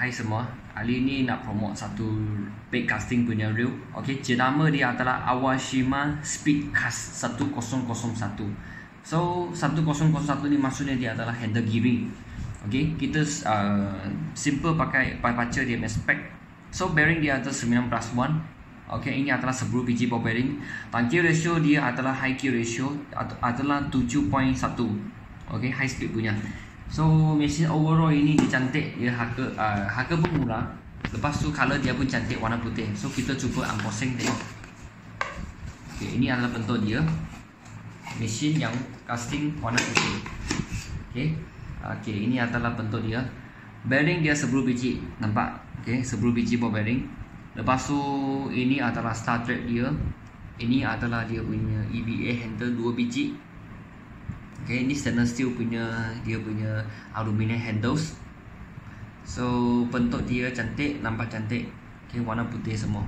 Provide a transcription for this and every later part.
Hai semua, hari ni nak promote satu bed casting punya reel. Okay, jenama dia adalah Awashima Speedcast 1001. So 1001 ni maksudnya dia adalah handle gearing. Okay, kita simple pakai baca dia punya spec. So bearing dia adalah 9+1. Okay, ini adalah 10 biji ball bearing. Tangki ratio dia adalah high key ratio adalah 7.1. Okay, high speed punya. So mesin overall ini dia cantik, dia harga pun murah. Lepas tu color dia pun cantik, warna putih. So kita cuba unboxing tengok. Okay, ini adalah bentuk dia. Mesin yang casting warna putih. Okay, ini adalah bentuk dia. Bearing dia 10 biji, nampak? Okay, 10 biji ball bearing. Lepas tu ini adalah star thread dia. Ini adalah dia punya EVA handle 2 biji. Okay, ini stainless steel punya, dia punya aluminium handles. So bentuk dia cantik, nampak cantik. Okay, warna putih semua.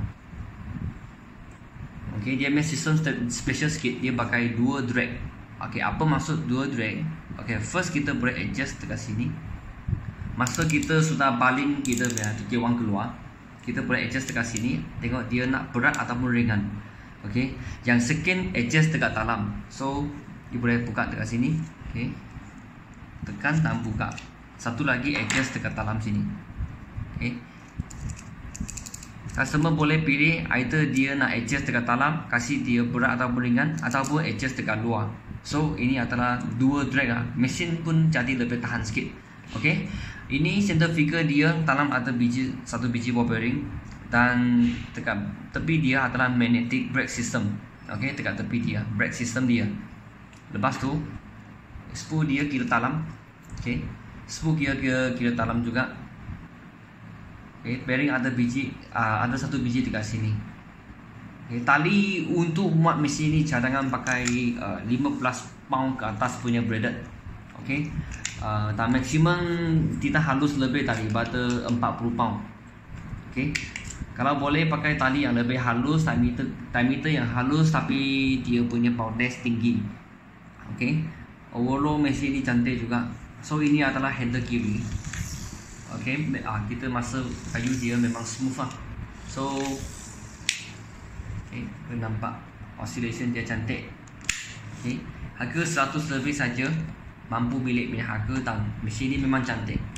Okay, dia punya sistem special sikit, dia pakai 2 drag. Okay, apa maksud 2 drag? Okay, first kita boleh adjust dekat sini. Masa kita sudah baling kita punya titik wang keluar, kita boleh adjust dekat sini. Tengok dia nak berat ataupun ringan. Okay, yang second adjust dekat dalam. So dia boleh buka dekat sini. Okay, tekan dan buka. Satu lagi adjust dekat dalam sini. Okay, customer boleh pilih either dia nak adjust dekat dalam, kasih dia berat ataupun ringan, ataupun adjust dekat luar. So ini adalah 2 drag lah. Mesin pun jadi lebih tahan sikit. Okay, ini center figure dia dalam ada satu biji ball bearing. Dan dekat tepi dia adalah magnetic brake system. Okay, dekat tepi dia brake system dia. Lepas tu spool dia kira dalam. Okay, spool kira dalam juga. Okay, bearing ada satu biji dekat sini. Okay, tali untuk muat mesin ni cadangan pakai 15 pound ke atas punya braided. Okay, dan maksimum kita halus lebih tali pada 40 pound. Okay, kalau boleh pakai tali yang lebih halus, diameter yang halus tapi dia punya poundage tinggi. Okay, overall mesin ni cantik juga. So ini adalah handle kiri. Okay, kita masa kayu dia memang smooth lah. So okay, nampak oscillation dia cantik. Okay, harga 100 lebih saja mampu milik punya harga, dan mesin ni memang cantik.